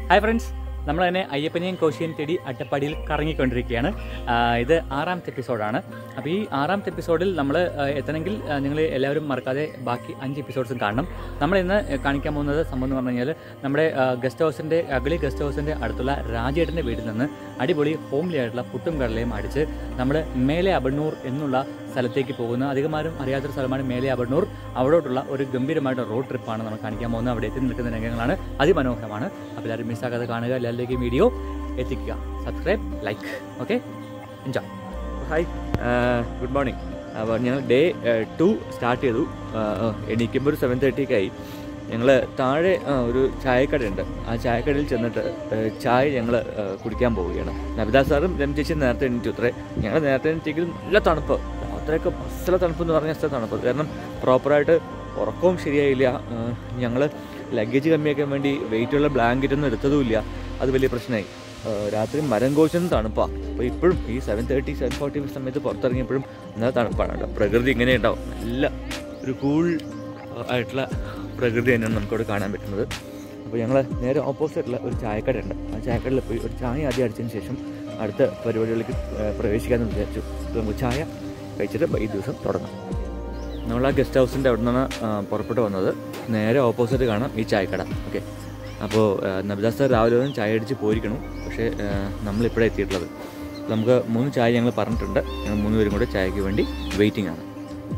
Hi friends, നമ്മൾ തന്നെ അയ്യപ്പനെയും കോശിയും തേടി അട്ടപ്പാടിയിൽ കറങ്ങിക്കൊണ്ടിരിക്കുകയാണ്. ഇത് 6ാമത്തെ എപ്പിസോഡാണ്. അപ്പോൾ ഈ 6ാമത്തെ എപ്പിസോഡിൽ നമ്മൾ എത്തണമെങ്കിൽ നിങ്ങൾ എല്ലാവരും മറക്കാതെ ബാക്കി 5 എപ്പിസോഡ്സും കാണണം. നമ്മൾ ഇന്ന് കാണിക്കാൻ പോകുന്നത് സംഭവം എന്ന് പറഞ്ഞു കഴിഞ്ഞാൽ നമ്മുടെ അഗളി ഗസ്റ്റ് ഹൗസിൻ്റെ അടുത്തുള്ള രാജേട്ടൻ്റെ വീട്ടിൽ നിന്ന് അടിപൊളി ഹോംലി ആയിട്ടുള്ള പുട്ടും കടലയും അടിച്ച് നമ്മൾ മേലെ അബണ്ണൂർ എന്നുള്ള സ്ഥലത്തേക്ക് പോകുന്ന അധികമാരും അറിയാത്തൊരു സ്ഥലമാണ് മേലെ അബണ്ണൂർ. അവിടോട്ടുള്ള ഒരു ഗംഭീരമായിട്ടുള്ള റോഡ് ട്രിപ്പാണ് നമ്മൾ കാണിക്കാൻ പോകുന്നത്. അവിടെ എത്തി നിൽക്കുന്ന രംഗങ്ങളാണ് അതിമനോഹരമാണ്. അപ്പോൾ എല്ലാവരും മിസ്സാക്കാതെ കാണുക, എല്ലാവരിലേക്കും വീഡിയോ എത്തിക്കുക. Subscribe, like. Okay, enjoy. Hi, good morning. അപ്പോൾ ഞങ്ങൾ ഡേ 2 സ്റ്റാർട്ട് ചെയ്തു. എണീക്കുമ്പോൾ ഒരു 7:30 ഞങ്ങൾ താഴെ ഒരു ചായക്കടയുണ്ട്. ആ ചായക്കടയിൽ ചെന്നിട്ട് ചായ ഞങ്ങൾ കുടിക്കാൻ പോവുകയാണ്. നബിത സാറും രമചേച്ചിയും നേരത്തെ എണീറ്റു. ഞങ്ങൾ നേരത്തെ എണീറ്റെങ്കിലും നല്ല തണുപ്പ്, അത്രയൊക്കെ അസല തണുപ്പ് എന്ന് പറഞ്ഞാൽ അസല തണുപ്പ്. കാരണം പ്രോപ്പറായിട്ട് ഉറക്കവും ശരിയായില്ല. ഞങ്ങൾ ലഗേജ് കമ്മിയാക്കാൻ വേണ്ടി വെയിറ്റുള്ള ബ്ലാങ്കറ്റൊന്നും എടുത്തതുമില്ല. അത് വലിയ പ്രശ്നമായി. രാത്രി മരം കോച്ചൊന്നും തണുപ്പാണ്. അപ്പോൾ ഇപ്പോഴും ഈ 7:30 7:40 സമയത്ത് പുറത്തിറങ്ങിയപ്പോഴും നല്ല തണുപ്പാണ് കേട്ടോ. പ്രകൃതി ഇങ്ങനെ ഉണ്ടാവും, നല്ല ഒരു കൂൾ ആയിട്ടുള്ള പ്രകൃതി തന്നെയാണ് നമുക്കവിടെ കാണാൻ പറ്റുന്നത്. അപ്പോൾ ഞങ്ങൾ നേരെ ഓപ്പോസിറ്റുള്ള ഒരു ചായക്കടയുണ്ട്. ആ ചായക്കടയിൽ പോയി ഒരു ചായ ആദ്യം അടിച്ചതിന് ശേഷം അടുത്ത പരിപാടികളിലേക്ക് പ്രവേശിക്കാമെന്ന് വിചാരിച്ചു. അപ്പോൾ നമുക്ക് ചായ കഴിച്ചിട്ട് ഈ ദിവസം തുടങ്ങാം. നമ്മൾ ആ ഗസ്റ്റ് ഹൗസിൻ്റെ അവിടെ നിന്നാണ് പുറപ്പെട്ട് വന്നത്. നേരെ ഓപ്പോസിറ്റ് കാണാം ഈ ചായക്കട. ഓക്കെ, അപ്പോൾ നബിത സാർ രാവിലെ ഒന്നും ചായ അടിച്ച് പോയിരിക്കണം. പക്ഷേ നമ്മളിപ്പോഴേ എത്തിയിട്ടുള്ളത്. നമുക്ക് 3 ചായ ഞങ്ങൾ പറഞ്ഞിട്ടുണ്ട്. ഞങ്ങൾ 3 പേരും കൂടെ ചായയ്ക്ക് വേണ്ടി വെയിറ്റിംഗ് ആണ്.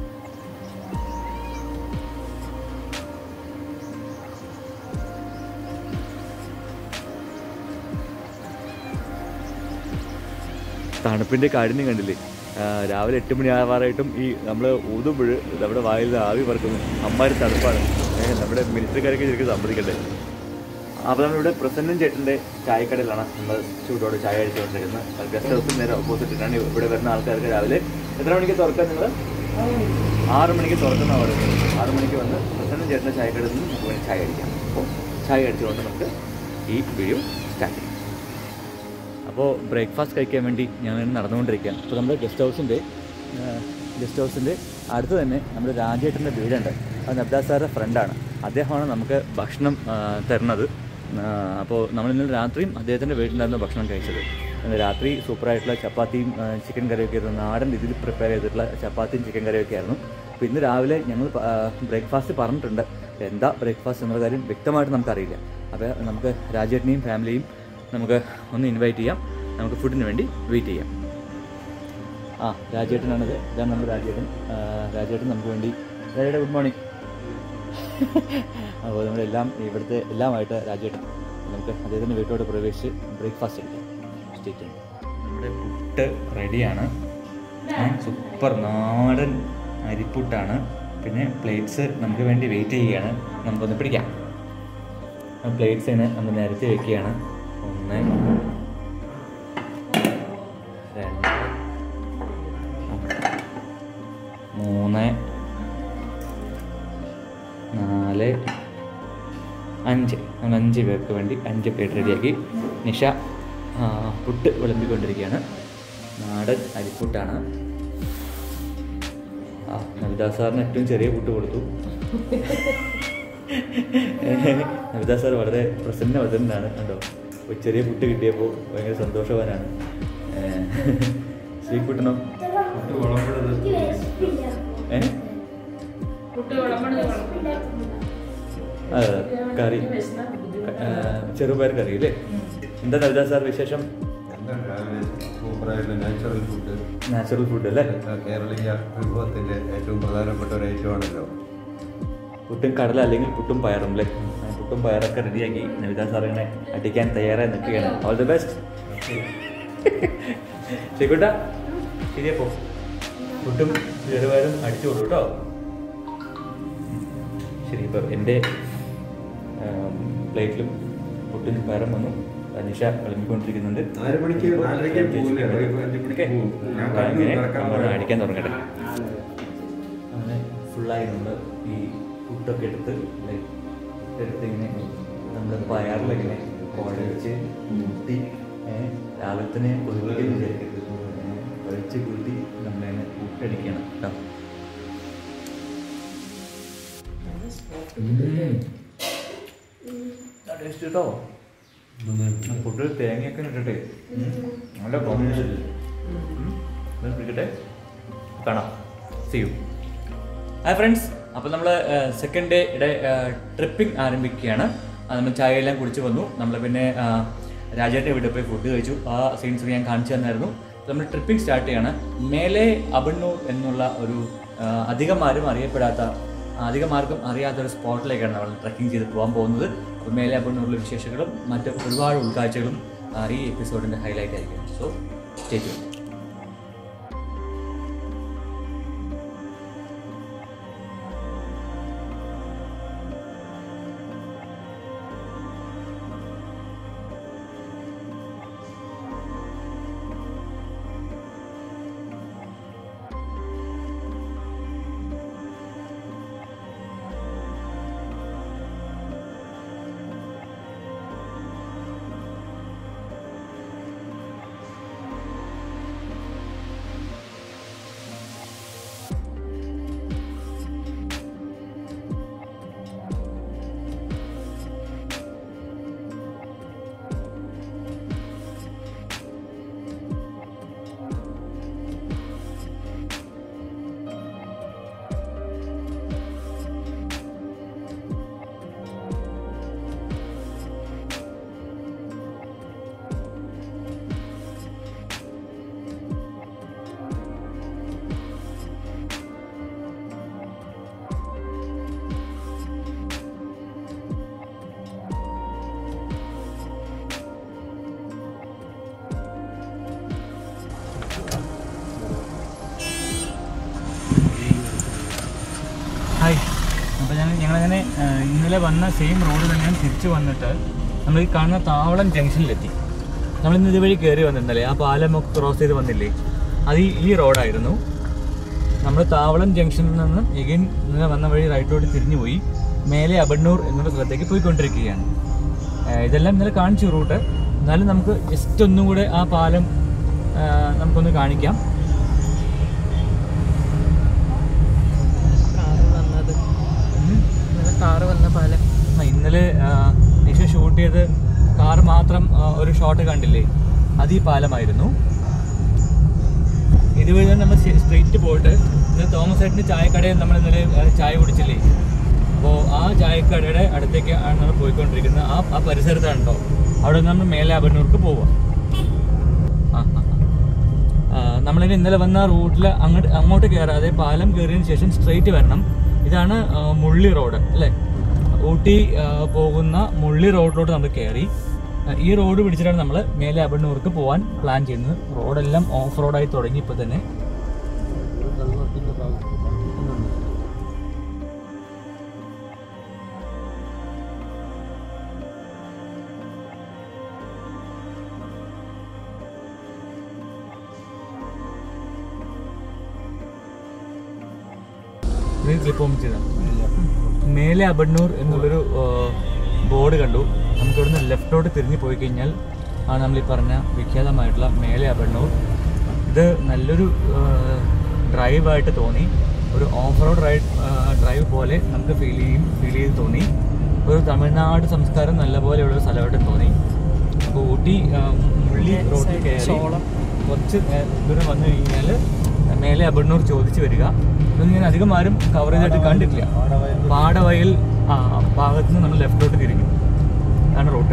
തണുപ്പിൻ്റെ കാഠിന്യം കണ്ടില്ലേ? രാവിലെ 8 മണി ആവാറായിട്ടും ഈ നമ്മൾ ഊതുമ്പോൾ നമ്മുടെ വായിൽ ആവി പറക്കുന്നു. അമ്മാര് തണുപ്പാണ്. നമ്മുടെ മിനിസ്റ്റർക്കാരൊക്കെ ശരിക്കും സമ്മതിക്കട്ടെ. അപ്പോൾ നമ്മളിവിടെ പ്രസന്നൻ ചേട്ടൻ്റെ ചായക്കടയിലാണ് നമ്മൾ ചൂടോടെ ചായ അടിച്ചുകൊണ്ടിരിക്കുന്നത്. ഗസ്റ്റ് ഹൗസിൽ നേരെ ഓപ്പോസിറ്റിട്ടാണ്. ഇവിടെ വരുന്ന ആൾക്കാർക്ക് രാവിലെ എത്ര മണിക്ക് തുറക്കാൻ? നിങ്ങൾ 6 മണിക്ക് തുറക്കുന്ന അവിടെ 6 മണിക്ക് വന്ന് പ്രസന്നൻ ചേട്ടൻ്റെ ചായക്കടയിൽ നിന്ന് നമുക്ക് വേണ്ടി ചായ അടിക്കാം. അപ്പോൾ ചായ അടിച്ചുകൊണ്ട് നമുക്ക് ഈ വീഡിയോ സ്റ്റാർട്ട് ചെയ്യാം. അപ്പോൾ ബ്രേക്ക്ഫാസ്റ്റ് കഴിക്കാൻ വേണ്ടി ഞങ്ങൾ നടന്നുകൊണ്ടിരിക്കുകയാണ്. അപ്പോൾ നമ്മുടെ ഗസ്റ്റ് ഹൗസിൻ്റെ അടുത്ത് തന്നെ നമ്മുടെ രാജേട്ടൻ്റെ വീടുണ്ട്. അത് നബ്ദ സാറിൻ്റെ ഫ്രണ്ടാണ്. അദ്ദേഹമാണ് നമുക്ക് ഭക്ഷണം തരുന്നത്. അപ്പോൾ നമ്മൾ ഇന്നലെ രാത്രിയും അദ്ദേഹത്തിൻ്റെ വീട്ടിലായിരുന്നു ഭക്ഷണം കഴിച്ചത്. രാത്രി സൂപ്പറായിട്ടുള്ള ചപ്പാത്തിയും ചിക്കൻ കറിയൊക്കെ ആയിരുന്നു. നാടൻ രീതിയിൽ പ്രിപ്പയർ ചെയ്തിട്ടുള്ള ചപ്പാത്തിയും ചിക്കൻ കറിയൊക്കെ ആയിരുന്നു. അപ്പോൾ ഇന്ന് രാവിലെ ഞങ്ങൾ ബ്രേക്ക്ഫാസ്റ്റ് പറഞ്ഞിട്ടുണ്ട്. എന്താ ബ്രേക്ക്ഫാസ്റ്റ് എന്നുള്ള കാര്യം വ്യക്തമായിട്ട് നമുക്കറിയില്ല. അപ്പോൾ നമുക്ക് രാജേട്ടനെയും ഫാമിലിയും നമുക്ക് ഒന്ന് ഇൻവൈറ്റ് ചെയ്യാം. നമുക്ക് ഫുഡിന് വേണ്ടി വെയിറ്റ് ചെയ്യാം. രാജേട്ടനാണിത്. ഇതാണ് നമ്മുടെ രാജേട്ടൻ നമുക്ക് വേണ്ടി. രാജേട്ടൻ ഗുഡ് മോർണിംഗ്. അപ്പോൾ നമ്മളെല്ലാം ഇവിടുത്തെ എല്ലാമായിട്ട് രാജേട്ടൻ നമുക്ക് അദ്ദേഹത്തിൻ്റെ വീട്ടിലോട്ട് പ്രവേശിച്ച് ബ്രേക്ക്ഫാസ്റ്റ് എടുക്കാം. സ്റ്റേറ്റ് നമ്മുടെ പുട്ട് റെഡിയാണ്. സൂപ്പർ നാടൻ അരിപ്പുട്ടാണ്. പിന്നെ പ്ലേറ്റ്സ് നമുക്ക് വേണ്ടി വെയിറ്റ് ചെയ്യുകയാണ്. നമുക്കൊന്ന് പിടിക്കാം. പ്ലേറ്റ്സിന് നമ്മൾ നിരത്തി വെക്കുകയാണ്. 1 2 3 4 5 നമ്മൾ 5 പേർക്ക് വേണ്ടി 5 പ്ലേറ്റ് റെഡിയാക്കി. നിഷ പുട്ട് വിളമ്പിക്കൊണ്ടിരിക്കുകയാണ്. നാടൻ അരിപ്പുട്ടാണ്. നബിത സാറിന് ഏറ്റവും ചെറിയ പുട്ട് കൊടുത്തു. നബിത സാർ വളരെ പ്രസന്നവതനാണ് കണ്ടോ. ഒരു ചെറിയ പുട്ട് കിട്ടിയപ്പോൾ ഭയങ്കര സന്തോഷവാനാണ്. ശ്രീകുട്ടനോ? കറി, ചെറുപയർ കറി അല്ലേ? എന്താ നബിത സാർ വിശേഷം? നാച്ചുറൽ ഫുഡ് അല്ലേ? കേരളീയ വിഭവത്തിന്റെ ഏറ്റവും പ്രധാനപ്പെട്ട ഒരു ഐറ്റമാണല്ലോ പുട്ടും കടല, അല്ലെങ്കിൽ പുട്ടും പയറും അല്ലേ? പുട്ടും പയറൊക്കെ റെഡിയാക്കി നബിത സാറിനെ അടിക്കാൻ തയ്യാറായി നിൽക്കുകയാണ്. All the best. ശരിക്കൂട്ട ശരിയപ്പോ പുട്ടും ചെറുപയറും അടിച്ചു കൊടുക്കും കേട്ടോ. ശരി, ഇപ്പം എൻ്റെ പ്ലേറ്റിലും പുട്ടും പയറും വന്നു. നിഷ വിളമ്പിക്കൊണ്ടിരിക്കുന്നുണ്ട്. അടിക്കാൻ തുടങ്ങട്ടെ. അങ്ങനെ ഫുള്ളായി നമ്മൾ ഈ പുട്ടൊക്കെ എടുത്ത് ഇങ്ങനെ നമ്മൾ പയറിലിങ്ങനെ കുഴച്ച് മുട്ടി രാവിലെ തന്നെ കുഴച്ച് കൂട്ടി നമ്മളതിനെ പുട്ടടിക്കണം കേട്ടോ. ടേസ്റ്റ് കേട്ടോ. ഫുഡ് തേങ്ങയൊക്കെ ഇട്ടിട്ടേ നല്ല കോമ്പിനേഷൻ പിടിക്കട്ടെ, കാണാം. See you. ഹായ് ഫ്രണ്ട്സ്, അപ്പോൾ നമ്മൾ സെക്കൻഡ് ഡേയുടെ ട്രിപ്പിംഗ് ആരംഭിക്കുകയാണ്. നമ്മൾ ചായയെല്ലാം കുടിച്ച് വന്നു. നമ്മൾ പിന്നെ രാജേട്ടൻ്റെ വീട്ടിൽ പോയി ഫുഡ് കഴിച്ചു. ആ സീൻസ് ഞാൻ കാണിച്ചു തന്നായിരുന്നു. നമ്മൾ ട്രിപ്പിംഗ് സ്റ്റാർട്ട് ചെയ്യാണ്. മേലെ അബണ്ണൂർ എന്നുള്ള ഒരു അധികം ആർക്കും അറിയാത്തൊരു സ്പോട്ടിലേക്കാണ് നമ്മൾ ട്രക്കിംഗ് ചെയ്ത് പോകാൻ പോകുന്നത്. അപ്പോൾ മേലെ അബണ്ണൂരിലെ വിശേഷങ്ങളും മറ്റ് ഒരുപാട് ഉൾക്കാഴ്ചകളും ഈ എപ്പിസോഡിൻ്റെ ഹൈലൈറ്റ് ആയിരിക്കും. So stay tune. ഹായ്, അപ്പോൾ ഞങ്ങളങ്ങനെ ഇന്നലെ വന്ന സെയിം റോഡ് തന്നെയാണ് തിരിച്ച് വന്നിട്ട് നമ്മൾ ഈ കാണുന്ന താവളം ജംഗ്ഷനിലെത്തി. നമ്മളിന്ന് ഇതുവഴി കയറി വന്നിരുന്നല്ലേ, ആ പാലമൊക്കെ ക്രോസ് ചെയ്ത് വന്നില്ലേ, അത് ഈ റോഡായിരുന്നു. നമ്മൾ താവളം ജംഗ്ഷനിൽ നിന്ന് എഗെയിൻ ഇന്നലെ വന്ന വഴി റൈറ്റോട്ട് തിരിഞ്ഞു പോയി മേലെ അബണ്ണൂർ എന്നുള്ള സ്ഥലത്തേക്ക് പോയിക്കൊണ്ടിരിക്കുകയാണ്. ഇതെല്ലാം ഇന്നലെ കാണിച്ചു റൂട്ട്. എന്നാലും നമുക്ക് ജസ്റ്റ് ഒന്നും കൂടെ ആ പാലം നമുക്കൊന്ന് കാണിക്കാം. കാറ് വന്ന പാലം ഇന്നലെ നിഷ ഷൂട്ട് ചെയ്ത് കാർ മാത്രം ഒരു ഷോട്ട് കണ്ടില്ലേ, അത് ഈ പാലമായിരുന്നു. ഇതുവഴി തന്നെ നമ്മൾ സ്ട്രെയിറ്റ് പോയിട്ട് ഇന്നലെ തോമസ് ഏട്ടൻ്റെ ചായക്കടയിൽ നമ്മൾ ഇന്നലെ ചായ കുടിച്ചില്ലേ, അപ്പോൾ ആ ചായക്കടയുടെ അടുത്തേക്ക് ആണ് നമ്മൾ പോയിക്കൊണ്ടിരിക്കുന്നത്. ആ പരിസരത്താണ് കേട്ടോ. അവിടെ നിന്ന് നമ്മൾ മേലെ അബണ്ണൂർക്ക് പോവാം. നമ്മളിനി ഇന്നലെ വന്ന റൂട്ടിൽ അങ്ങോട്ട് കയറാതെ പാലം കയറിയതിന് ശേഷം സ്ട്രെയിറ്റ് വരണം. ഇതാണ് മുള്ളി റോഡ് അല്ലേ, ഊട്ടി പോകുന്ന മുള്ളി റോഡിലോട്ട് നമ്മൾ കയറി. ഈ റോഡ് പിടിച്ചിട്ടാണ് നമ്മൾ മേലെ അബണ്ണൂർക്ക് പോകാൻ പ്ലാൻ ചെയ്യുന്നത്. റോഡെല്ലാം ഓഫ് റോഡായി തുടങ്ങി ഇപ്പോൾ തന്നെ. മേലെ അബണ്ണൂർ എന്നുള്ളൊരു ബോർഡ് കണ്ടു. നമുക്കിവിടുന്ന് ലെഫ്റ്റോട്ട് തിരിഞ്ഞ് പോയി കഴിഞ്ഞാൽ ആണ് നമ്മൾ ഈ പറഞ്ഞ വിഖ്യാതമായിട്ടുള്ള മേലെ അബണ്ണൂർ. ഇത് നല്ലൊരു ഡ്രൈവായിട്ട് തോന്നി. ഒരു ഓഫ് റോഡ് ഡ്രൈവ് പോലെ നമുക്ക് ഫീൽ ചെയ്ത് തോന്നി. ഒരു തമിഴ്നാട് സംസ്കാരം നല്ലപോലെയുള്ളൊരു സ്ഥലമായിട്ട് തോന്നി. അപ്പോൾ ഊട്ടി മുള്ളി റോഡിൽ കയറി കുറച്ച് ദൂരം വന്നു കഴിഞ്ഞാൽ മേലെ അബണ്ണൂർ ചോദിച്ച് വരിക. ഇതൊന്നും ഞാൻ അധികം ആരും കവർ ചെയ്തിട്ട് കണ്ടിട്ടില്ല. പാടവയൽ ഭാഗത്ത് നിന്ന് നമ്മൾ ലെഫ്റ്റോട്ട് തിരിഞ്ഞു. അതാണ് റൂട്ട്.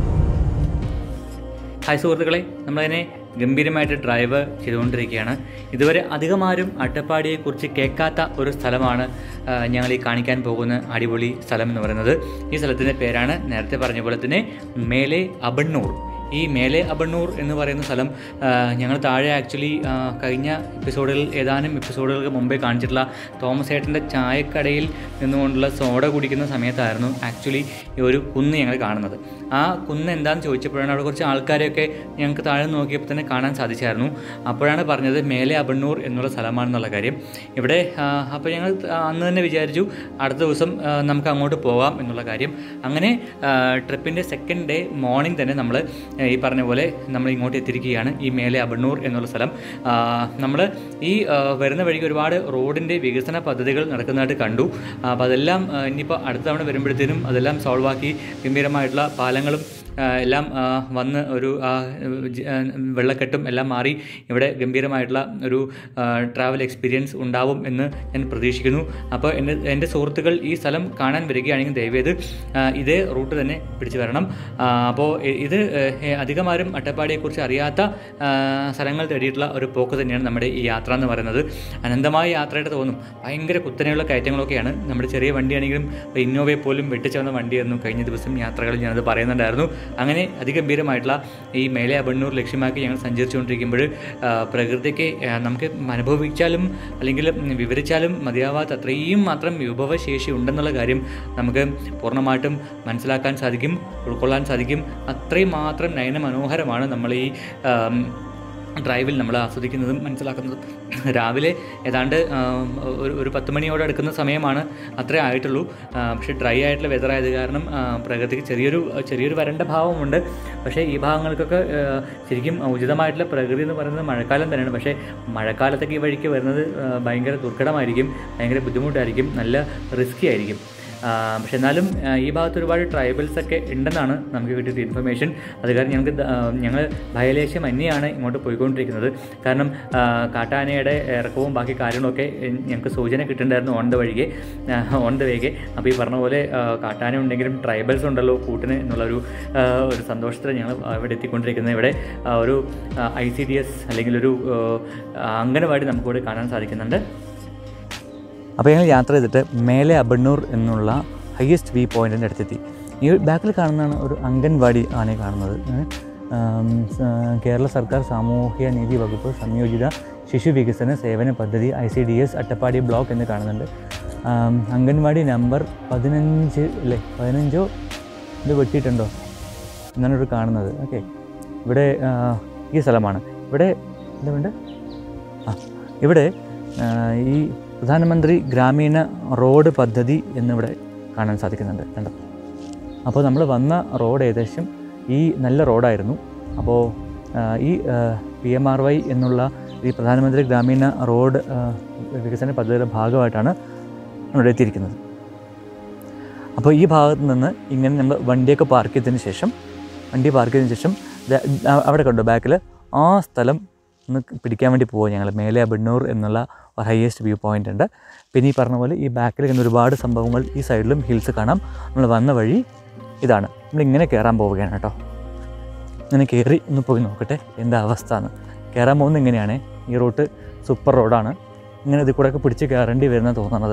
ഹായ് സുഹൃത്തുക്കളെ, നമ്മളതിനെ ഗംഭീരമായിട്ട് ഡ്രൈവ് ചെയ്തുകൊണ്ടിരിക്കുകയാണ്. ഇതുവരെ അധികം ആരും അട്ടപ്പാടിയെക്കുറിച്ച് കേൾക്കാത്ത ഒരു സ്ഥലമാണ് ഞങ്ങൾ ഈ കാണിക്കാൻ പോകുന്ന അടിപൊളി സ്ഥലം എന്ന് പറയുന്നത്. ഈ സ്ഥലത്തിൻ്റെ പേരാണ് നേരത്തെ പറഞ്ഞ പോലെ തന്നെ മേലെ അബണ്ണൂർ. ഈ മേലെ അബണ്ണൂർ എന്ന് പറയുന്ന സ്ഥലം ഞങ്ങൾ താഴെ ആക്ച്വലി കഴിഞ്ഞ ഏതാനും എപ്പിസോഡുകൾക്ക് മുമ്പേ കാണിച്ചിട്ടുള്ള തോമസ് ഏട്ടൻ്റെ ചായക്കടയിൽ നിന്നുകൊണ്ടുള്ള സോഡ കുടിക്കുന്ന സമയത്തായിരുന്നു ആക്ച്വലി ഈ ഒരു കുന്ന് ഞങ്ങൾ കാണുന്നത്. ആ കുന്ന് എന്താണെന്ന് ചോദിച്ചപ്പോഴാണ് അവിടെ കുറച്ച് ആൾക്കാരെയൊക്കെ ഞങ്ങൾക്ക് താഴെ നോക്കിയപ്പോൾ തന്നെ കാണാൻ സാധിച്ചായിരുന്നു. അപ്പോഴാണ് പറഞ്ഞത് മേലെ അബണ്ണൂർ എന്നുള്ള സ്ഥലമാണെന്നുള്ള കാര്യം. ഇവിടെ അപ്പോൾ ഞങ്ങൾ അന്ന് തന്നെ വിചാരിച്ചു അടുത്ത ദിവസം നമുക്ക് അങ്ങോട്ട് പോകാം എന്നുള്ള കാര്യം. അങ്ങനെ ട്രിപ്പിൻ്റെ സെക്കൻഡ് ഡേ മോർണിംഗ് തന്നെ നമ്മൾ ഈ പറഞ്ഞ പോലെ നമ്മൾ ഇങ്ങോട്ട് എത്തിയിരിക്കുകയാണ്, ഈ മേലെ അബണ്ണൂർ എന്നുള്ള സ്ഥലം. നമ്മൾ ഈ വരുന്ന വഴിക്ക് ഒരുപാട് റോഡിൻ്റെ വികസന പദ്ധതികൾ നടക്കുന്നതായിട്ട് കണ്ടു. അപ്പോൾ അതെല്ലാം ഇനിയിപ്പോൾ അടുത്ത തവണ വരുമ്പോഴത്തേനും അതെല്ലാം സോൾവാക്കി ഗംഭീരമായിട്ടുള്ള പാലങ്ങളും എല്ലാം വന്ന് ഒരു വെള്ളക്കെട്ടും എല്ലാം മാറി ഇവിടെ ഗംഭീരമായിട്ടുള്ള ഒരു ട്രാവൽ എക്സ്പീരിയൻസ് ഉണ്ടാവും എന്ന് ഞാൻ പ്രതീക്ഷിക്കുന്നു. അപ്പോൾ എൻ്റെ സുഹൃത്തുക്കൾ ഈ സ്ഥലം കാണാൻ വരികയാണെങ്കിൽ ദയവേത് ഇതേ റൂട്ട് തന്നെ പിടിച്ചു വരണം. അപ്പോൾ ഇത് അധികമാരും അട്ടപ്പാടിയെക്കുറിച്ച് അറിയാത്ത സ്ഥലങ്ങൾ തേടിയിട്ടുള്ള ഒരു പോക്ക് തന്നെയാണ് നമ്മുടെ ഈ യാത്ര എന്ന് പറയുന്നത്. അനന്തമായ യാത്രയായിട്ട് തോന്നും. ഭയങ്കര കുത്തനെയുള്ള കയറ്റങ്ങളൊക്കെയാണ്. നമ്മുടെ ചെറിയ വണ്ടിയാണെങ്കിലും ഇന്നോവയെ പോലും വെട്ടിച്ചവന്ന വണ്ടിയായിരുന്നു കഴിഞ്ഞ ദിവസം യാത്രകളിൽ ഞാനത് പറയുന്നുണ്ടായിരുന്നു. അങ്ങനെ അതിഗംഭീരമായിട്ടുള്ള ഈ മേലെ അബണ്ണൂർ ലക്ഷ്യമാക്കി ഞങ്ങൾ സഞ്ചരിച്ചുകൊണ്ടിരിക്കുമ്പോൾ പ്രകൃതിക്ക് നമുക്ക് അനുഭവിച്ചാലും അല്ലെങ്കിൽ വിവരിച്ചാലും മതിയാവാത്ത അത്രയും മാത്രം വിഭവശേഷി ഉണ്ടെന്നുള്ള കാര്യം നമുക്ക് പൂർണ്ണമായിട്ടും മനസ്സിലാക്കാൻ സാധിക്കും, ഉൾക്കൊള്ളാൻ സാധിക്കും. അത്രയും മാത്രം നയനമനോഹരമാണ് നമ്മൾ ഈ ഡ്രൈവിൽ നമ്മൾ ആസ്വദിക്കുന്നതും മനസ്സിലാക്കുന്നതും. രാവിലെ ഏതാണ്ട് ഒരു 10 മണിയോടെ അടുക്കുന്ന സമയമാണ്, അത്രേ ആയിട്ടുള്ളൂ. പക്ഷേ ഡ്രൈ ആയിട്ടുള്ള വെതർ ആയത് കാരണം പ്രകൃതിക്ക് ചെറിയൊരു വരണ്ട ഭാവമുണ്ട്. പക്ഷേ ഈ ഭാഗങ്ങൾക്കൊക്കെ ശരിക്കും ഉചിതമായിട്ടുള്ള പ്രകൃതി എന്ന് പറയുന്നത് മഴക്കാലം തന്നെയാണ്. പക്ഷേ മഴക്കാലത്തൊക്കെ ഈ വഴിക്ക് വരുന്നത് ഭയങ്കര ദുർഘടമായിരിക്കും, ഭയങ്കര ബുദ്ധിമുട്ടായിരിക്കും, നല്ല റിസ്കി ആയിരിക്കും. പക്ഷെ എന്നാലും ഈ ഭാഗത്ത് ഒരുപാട് ട്രൈബൽസൊക്കെ ഉണ്ടെന്നാണ് നമുക്ക് കിട്ടിയ ഇൻഫർമേഷൻ. അത് കാരണം ഞങ്ങൾ ഭയലേശം അന്യാണ് ഇങ്ങോട്ട് പോയിക്കൊണ്ടിരിക്കുന്നത്. കാരണം കാട്ടാനയുടെ ഇറക്കവും ബാക്കി കാര്യങ്ങളൊക്കെ ഞങ്ങൾക്ക് സൂചന കിട്ടുന്നുണ്ടായിരുന്നു ഓൺ ദ വേക്ക്. അപ്പോൾ ഈ പറഞ്ഞ പോലെ കാട്ടാന ഉണ്ടെങ്കിലും ട്രൈബൽസ് ഉണ്ടല്ലോ കൂട്ടിന് എന്നുള്ളൊരു സന്തോഷത്തിൽ ഞങ്ങൾ ഇവിടെ എത്തിക്കൊണ്ടിരിക്കുന്നത്. ഇവിടെ ഒരു ICDS അല്ലെങ്കിൽ ഒരു അംഗനവാടി നമുക്കിവിടെ കാണാൻ സാധിക്കുന്നുണ്ട്. അപ്പോൾ ഞങ്ങൾ യാത്ര ചെയ്തിട്ട് മേലെ അബണ്ണൂർ എന്നുള്ള ഹയസ്റ്റ് വ്യൂ പോയിൻറ്റിൻ്റെ അടുത്തെത്തി. ഈ ബാക്കിൽ കാണുന്നതാണ് ഒരു അംഗൻവാടി ആണ് കാണുന്നത്. കേരള സർക്കാർ സാമൂഹ്യ നീതി വകുപ്പ് സംയോജിത ശിശു വികസന സേവന പദ്ധതി ICDS അട്ടപ്പാടി ബ്ലോക്ക് എന്ന് കാണുന്നുണ്ട്. അംഗൻവാടി നമ്പർ 15 അല്ലേ, 15 ഇത് വെട്ടിയിട്ടുണ്ടോ എന്നാണ് ഇവിടെ കാണുന്നത്. ഓക്കെ, ഇവിടെ ഈ സ്ഥലമാണ്. ഇവിടെ എന്തുകൊണ്ട് ഇവിടെ ഈ പ്രധാനമന്ത്രി ഗ്രാമീണ റോഡ് പദ്ധതി എന്നിവിടെ കാണാൻ സാധിക്കുന്നുണ്ട്. കണ്ടോ? അപ്പോൾ നമ്മൾ വന്ന റോഡ് ഏകദേശം ഈ നല്ല റോഡായിരുന്നു. അപ്പോൾ ഈ PMRY എന്നുള്ള ഈ പ്രധാനമന്ത്രി ഗ്രാമീണ റോഡ് വികസന പദ്ധതിയുടെ ഭാഗമായിട്ടാണ് ഇവിടെ എത്തിയിരിക്കുന്നത്. അപ്പോൾ ഈ ഭാഗത്ത് നിന്ന് ഇങ്ങനെ നമ്മൾ വണ്ടിയൊക്കെ പാർക്ക് ചെയ്തതിന് ശേഷം അവിടെ കണ്ടോ ബാക്കിൽ ആ സ്ഥലം ഒന്ന് പിടിക്കാൻ വേണ്ടി പോകും ഞങ്ങൾ. മേലെ അബണ്ണൂർ എന്നുള്ള ഹയസ്റ്റ് വ്യൂ പോയിൻ്റ് ഉണ്ട്. പിന്നെ ഈ പറഞ്ഞ പോലെ ഈ ബാക്കിൽ ഇങ്ങനെ ഒരുപാട് സംഭവങ്ങൾ, ഈ സൈഡിലും ഹിൽസ് കാണാം. നമ്മൾ വന്ന വഴി ഇതാണ്. നമ്മളിങ്ങനെ കയറാൻ പോവുകയാണ് കേട്ടോ. ഇങ്ങനെ കയറി ഒന്ന് പോയി നോക്കട്ടെ എന്താ അവസ്ഥ എന്ന്. കയറാൻ പോകുന്നത് ഇങ്ങനെയാണ്. ഈ റൂട്ട് സൂപ്പർ റോഡാണ്. ഇങ്ങനെ ഇതിൽ കൂടെയൊക്കെ പിടിച്ച് കയറേണ്ടി വരുന്ന തോന്നുന്നത്.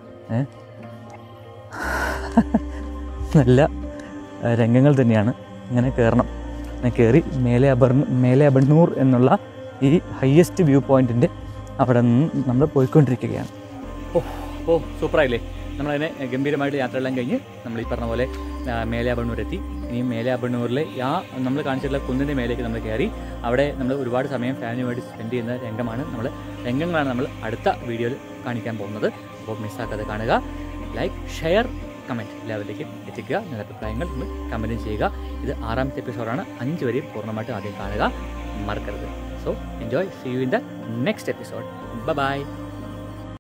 നല്ല രംഗങ്ങൾ തന്നെയാണ്. ഇങ്ങനെ കയറണം. ഇങ്ങനെ കയറി മേലെ അബണ്ണൂർ എന്നുള്ള ഈ ഹയസ്റ്റ് വ്യൂ പോയിൻറ്റിൻ്റെ അവിടെ നിന്ന് നമ്മൾ പോയിക്കൊണ്ടിരിക്കുകയാണ്. ഓ സൂപ്പറായില്ലേ? നമ്മളതിനെ ഗംഭീരമായിട്ട് യാത്രയെല്ലാം കഴിഞ്ഞ് നമ്മൾ ഈ പറഞ്ഞ പോലെ മേലെ അബണ്ണൂർ എത്തി. ഇനിയും മേലെ അബണ്ണൂരിലെ നമ്മൾ കാണിച്ചിട്ടുള്ള കുന്നിൻ്റെ മേലേക്ക് നമ്മൾ കയറി അവിടെ നമ്മൾ ഒരുപാട് സമയം ഫാമിലിയുമായിട്ട് സ്പെൻഡ് ചെയ്യുന്ന രംഗങ്ങളാണ് നമ്മൾ അടുത്ത വീഡിയോയിൽ കാണിക്കാൻ പോകുന്നത്. അപ്പോൾ മിസ്സാക്കാതെ കാണുക. ലൈക്ക്, ഷെയർ, കമൻറ്റ് എല്ലാവരിലേക്കും എത്തിക്കുക. നിങ്ങളുടെ അഭിപ്രായങ്ങൾ നമ്മൾ കമൻറ്റും ചെയ്യുക. ഇത് 6ാമത്തെ എപ്പിസോഡാണ്. 5 വരെയും പൂർണ്ണമായിട്ട് ആദ്യം കാണുക, മറക്കരുത്. So enjoy. See you in the next episode. Bye bye.